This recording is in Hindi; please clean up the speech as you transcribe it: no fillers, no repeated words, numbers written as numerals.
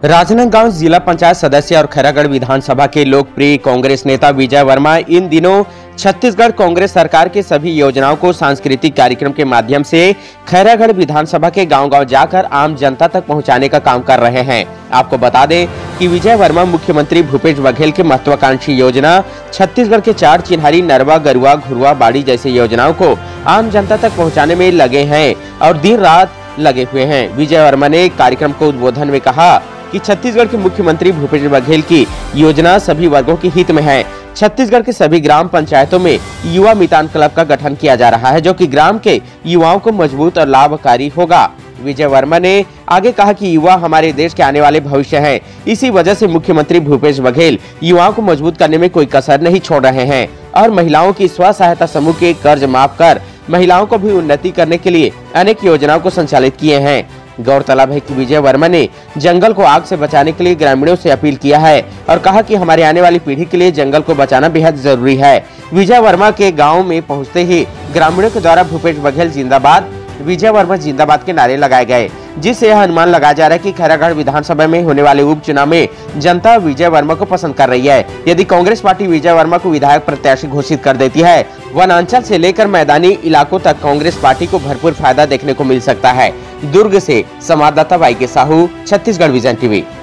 राजनांदगांव जिला पंचायत सदस्य और खैरागढ़ विधानसभा के लोकप्रिय कांग्रेस नेता विजय वर्मा इन दिनों छत्तीसगढ़ कांग्रेस सरकार के सभी योजनाओं को सांस्कृतिक कार्यक्रम के माध्यम से खैरागढ़ विधानसभा के गांव-गांव जाकर आम जनता तक पहुंचाने का काम कर रहे हैं। आपको बता दें कि विजय वर्मा मुख्यमंत्री भूपेश बघेल की महत्वाकांक्षी योजना छत्तीसगढ़ के 4 चिन्हारी नरवा, गरुआ, घुरुआ, बाड़ी जैसे योजनाओं को आम जनता तक पहुँचाने में लगे हैं और दिन रात लगे हुए हैं। विजय वर्मा ने कार्यक्रम को उद्बोधन में कहा कि छत्तीसगढ़ के मुख्यमंत्री भूपेश बघेल की योजना सभी वर्गों के हित में है। छत्तीसगढ़ के सभी ग्राम पंचायतों में युवा मितान क्लब का गठन किया जा रहा है, जो कि ग्राम के युवाओं को मजबूत और लाभकारी होगा। विजय वर्मा ने आगे कहा कि युवा हमारे देश के आने वाले भविष्य हैं। इसी वजह से मुख्यमंत्री भूपेश बघेल युवाओं को मजबूत करने में कोई कसर नहीं छोड़ रहे हैं और महिलाओं की स्व सहायता समूह के कर्ज माफ कर महिलाओं को भी उन्नति करने के लिए अनेक योजनाओं को संचालित किए हैं। गौरतलब है कि विजय वर्मा ने जंगल को आग से बचाने के लिए ग्रामीणों से अपील किया है और कहा कि हमारे आने वाली पीढ़ी के लिए जंगल को बचाना बेहद जरूरी है। विजय वर्मा के गांव में पहुंचते ही ग्रामीणों के द्वारा भूपेश बघेल जिंदाबाद, विजय वर्मा जिंदाबाद के नारे लगाए गए, जिससे यह अनुमान लगाया जा रहा है कि खैरागढ़ विधानसभा में होने वाले उपचुनाव में जनता विजय वर्मा को पसंद कर रही है। यदि कांग्रेस पार्टी विजय वर्मा को विधायक प्रत्याशी घोषित कर देती है, वनांचल से लेकर मैदानी इलाकों तक कांग्रेस पार्टी को भरपूर फायदा देखने को मिल सकता है। दुर्ग से संवाददाता वाई के साहू, छत्तीसगढ़ विजन टीवी।